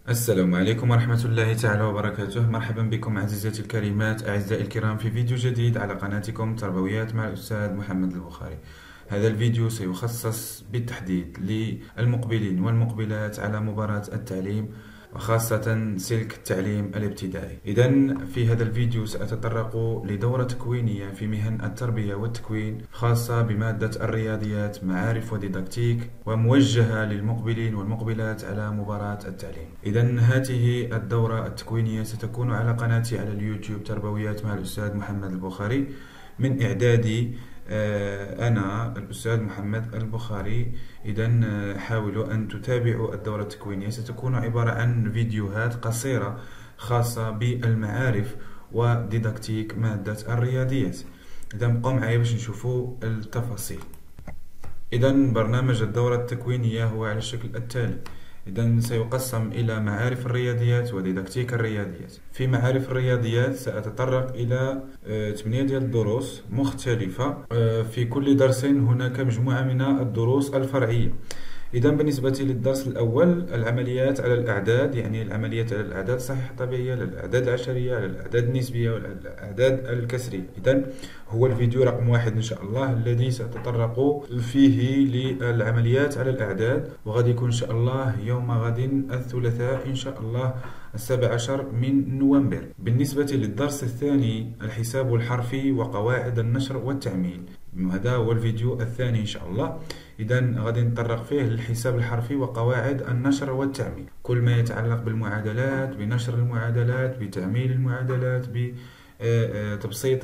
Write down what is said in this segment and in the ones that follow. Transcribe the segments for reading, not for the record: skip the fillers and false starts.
السلام عليكم ورحمة الله تعالى وبركاته. مرحبا بكم عزيزاتي الكريمات، أعزائي الكرام، في فيديو جديد على قناتكم تربويات مع الأستاذ محمد البخاري. هذا الفيديو سيخصص بالتحديد للمقبلين والمقبلات على مباراة التعليم، وخاصة سلك التعليم الابتدائي. إذن في هذا الفيديو سأتطرق لدورة تكوينية في مهن التربية والتكوين، خاصة بمادة الرياضيات، معارف وديداكتيك، وموجهة للمقبلين والمقبلات على مباراة التعليم. إذن هذه الدورة التكوينية ستكون على قناتي على اليوتيوب تربويات مع الأستاذ محمد البخاري، من إعدادي أنا الأستاذ محمد البخاري. إذن حاولوا أن تتابعوا الدورة التكوينية، ستكون عبارة عن فيديوهات قصيرة خاصة بالمعارف وديداكتيك مادة الرياضيات. إذن بقوا معايا باش نشوفوا التفاصيل. إذن برنامج الدورة التكوينية هو على الشكل التالي. إذن سيقسم إلى معارف الرياضيات وديداكتيك الرياضيات. في معارف الرياضيات سأتطرق إلى 8 ديال الدروس مختلفة. في كل درس هناك مجموعة من الدروس الفرعية. إذا بالنسبة للدرس الأول، العمليات على الأعداد، يعني العمليات على الأعداد الصحيحة الطبيعية، للأعداد العشرية، للأعداد النسبية، والأعداد الكسرية. إذا هو الفيديو رقم 1 إن شاء الله الذي سأتطرق فيه للعمليات على الأعداد، وغادي يكون إن شاء الله يوم غد الثلاثاء إن شاء الله 17 من نوفمبر. بالنسبة للدرس الثاني، الحساب الحرفي وقواعد النشر والتعميل، هذا هو الفيديو الثاني إن شاء الله. إذن غادي نتطرق فيه للحساب الحرفي وقواعد النشر والتعميل، كل ما يتعلق بالمعادلات، بنشر المعادلات، بتعميل المعادلات، بتبسيط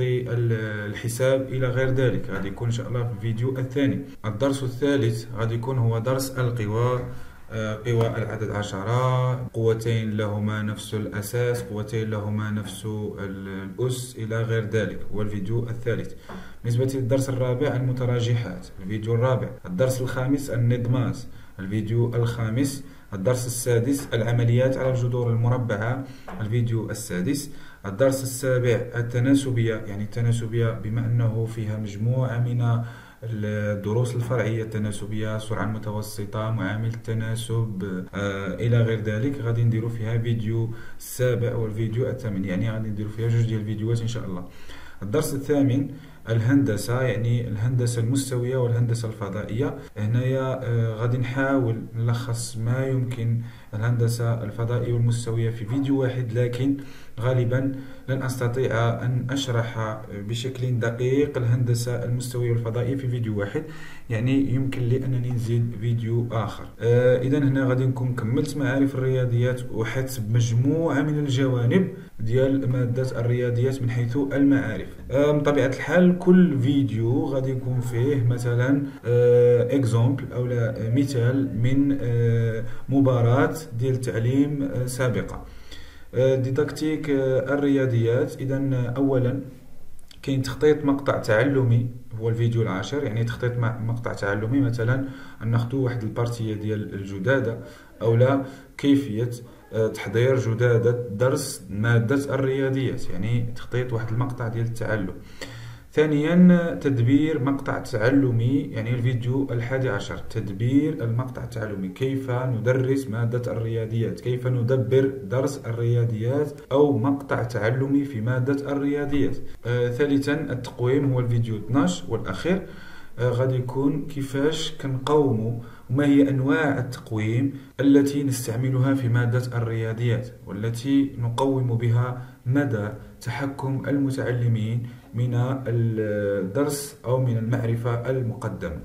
الحساب إلى غير ذلك. غادي يكون إن شاء الله في الفيديو الثاني. الدرس الثالث غادي يكون هو درس القوى، قوى العدد 10، قوتين لهما نفس الأساس، قوتين لهما نفس الأس إلى غير ذلك، هو الفيديو الثالث. بالنسبة للدرس الرابع، المتراجحات، الفيديو الرابع. الدرس الخامس، النظمات، الفيديو الخامس. الدرس السادس، العمليات على الجذور المربعة، الفيديو السادس. الدرس السابع، التناسبية، يعني التناسبية بما أنه فيها مجموعة من الدروس الفرعية، التناسبية، السرعة المتوسطة، معامل التناسب، إلى غير ذلك، غادي نديرو فيها فيديو السابع والفيديو الثامن، يعني غادي نديرو فيها جوج ديال الفيديوهات إن شاء الله. الدرس الثامن، الهندسة، يعني الهندسة المستوية والهندسة الفضائية. هنايا غادي نحاول نلخص ما يمكن الهندسة الفضائية والمستوية في فيديو واحد، لكن غالبا لن أستطيع أن أشرح بشكل دقيق الهندسة المستوية والفضائية في فيديو واحد، يعني يمكن لي أنني نزيد فيديو آخر. إذا هنا غادي نكون كملت معارف الرياضيات وحسب مجموعة من الجوانب ديال مادة الرياضيات من حيث المعارف. بطبيعة الحال كل فيديو غادي يكون فيه مثلا اكزومبل أو مثال من مباراة ديال التعليم سابقة. ديداكتيك الرياضيات، إذا أولا كاين تخطيط مقطع تعلمي، هو الفيديو العاشر، يعني تخطيط مقطع تعلمي، مثلا ناخدو واحد البارتية ديال الجدادة أو لا كيفية تحضير جدادة درس مادة الرياضيات، يعني تخطيط واحد المقطع ديال التعلم. ثانيا تدبير مقطع تعلمي، يعني الفيديو 11، تدبير المقطع التعلمي، كيف ندرس مادة الرياضيات، كيف ندبر درس الرياضيات أو مقطع تعلمي في مادة الرياضيات. ثالثا التقويم، هو الفيديو 12 والأخير. غادي يكون كيفاش كنقوموا وما هي أنواع التقويم التي نستعملها في مادة الرياضيات، والتي نقوم بها مدى تحكم المتعلمين من الدرس أو من المعرفة المقدمة.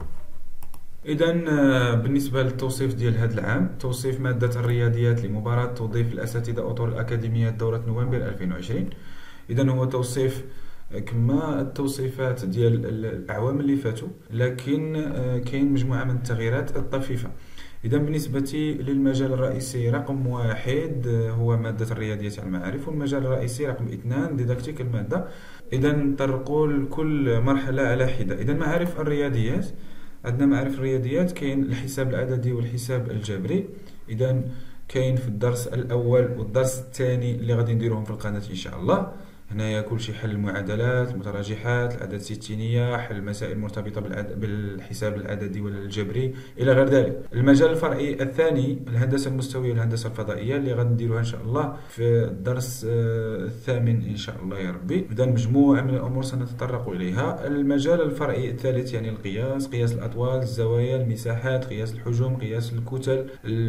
إذا بالنسبة للتوصيف ديال هذا العام، توصيف مادة الرياضيات لمباراة توظيف الأساتذة أطر الأكاديمية دورة نوفمبر 2020. إذا هو توصيف كما التوصيفات ديال الأعوام اللي فاتوا، لكن كاين مجموعة من التغييرات الطفيفة. إذا بالنسبة للمجال الرئيسي، رقم 1 هو مادة الرياضيات على المعارف، والمجال الرئيسي رقم 2 ديداكتيك المادة. إذا نطرقوا لكل مرحلة على حدة. إذا معارف الرياضيات، عندنا معارف الرياضيات كاين الحساب العددي والحساب الجبري. إذا كاين في الدرس الأول والدرس الثاني اللي غادي نديروهم في القناة إن شاء الله. هنايا كلشي حل المعادلات، المتراجحات، الأعداد الستينية، حل المسائل المرتبطة بالحساب العددي والجبري إلى غير ذلك. المجال الفرعي الثاني الهندسة المستوية والهندسة الفضائية اللي غادي نديروها إن شاء الله في الدرس الثامن إن شاء الله يا ربي. إذا مجموعة من الأمور سنتطرق إليها. المجال الفرعي الثالث يعني القياس، قياس الأطوال، الزوايا، المساحات، قياس الحجم، قياس الكتل،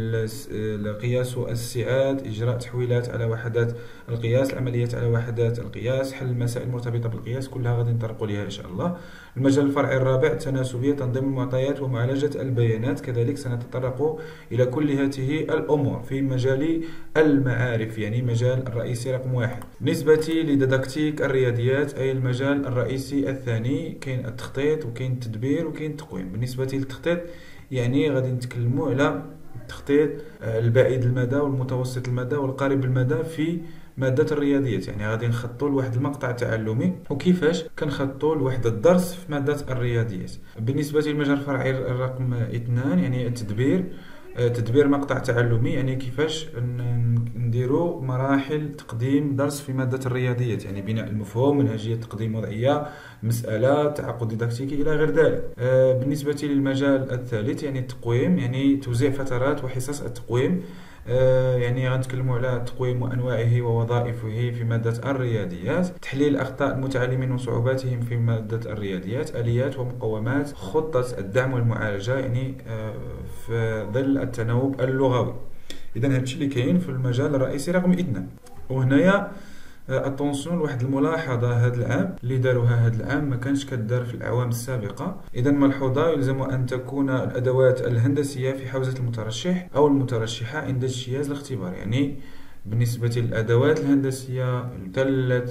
قياس السعات، إجراء تحويلات على وحدات القياس، العمليات على وحدات القياس، حل المسائل المرتبطة بالقياس، كلها غادي نطرقوا ليها إن شاء الله. المجال الفرعي الرابع التناسبية، تنظيم المعطيات ومعالجة البيانات، كذلك سنتطرق إلى كل هذه الأمور في مجال المعارف، يعني مجال الرئيسي رقم 1. بالنسبة لديداكتيك الرياضيات أي المجال الرئيسي الثاني، كاين التخطيط وكاين التدبير وكاين التقويم. بالنسبة للتخطيط يعني غادي نتكلموا على التخطيط البعيد المدى والمتوسط المدى والقريب المدى في مادة الرياضيات، يعني غادي نخطوا لواحد المقطع تعلمي وكيفاش كنخطوا لواحد الدرس في مادة الرياضيات. بالنسبة للمجال الفرعي رقم 2 يعني التدبير، تدبير مقطع تعلمي، يعني كيفاش نديروا مراحل تقديم درس في مادة الرياضيات، يعني بناء المفهوم، منهجية تقديم وضعية، مسألة، تعقد ديداكتيكي إلى غير ذلك. بالنسبة للمجال الثالث يعني التقويم، يعني توزيع فترات وحصص التقويم، يعني غنتكلموا على التقويم وأنواعه ووظائفه في مادة الرياضيات، تحليل أخطاء المتعلمين وصعوباتهم في مادة الرياضيات، آليات ومقومات خطة الدعم والمعالجة، يعني في ظل التناوب اللغوي. إذا هادشي اللي كاين في المجال الرئيسي رقم 2. وهنايا اتونسيون لواحد الملاحظه هذا العام اللي داروها هذا العام ما كانش كدار في الاعوام السابقه. اذا ملحوظه، يلزم ان تكون الادوات الهندسيه في حوزه المترشح او المترشحه عند اجتياز الاختبار. يعني بالنسبة للأدوات الهندسية، التلة،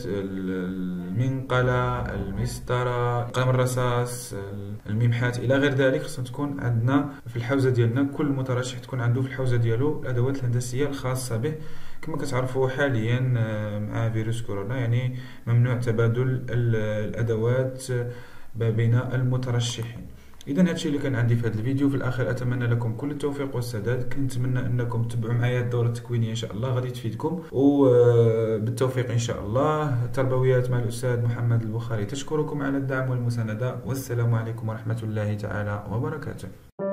المنقلة، المسطرة، قلم الرصاص، الممحات إلى غير ذلك، خصنا تكون عندنا في الحوزة ديالنا. كل مترشح تكون عنده في الحوزة ديالو الأدوات الهندسية الخاصة به. كما كتعرفوا حاليا مع فيروس كورونا يعني ممنوع تبادل الأدوات بين المترشحين. اذا هادشي اللي كان عندي في هذا الفيديو. في الاخر اتمنى لكم كل التوفيق والسداد. كنتمنى انكم تتبعوا معايا الدوره التكوينيه ان شاء الله، غادي تفيدكم وبالتوفيق ان شاء الله. تربويات مع الاستاذ محمد البخاري تشكركم على الدعم والمسانده، والسلام عليكم ورحمه الله تعالى وبركاته.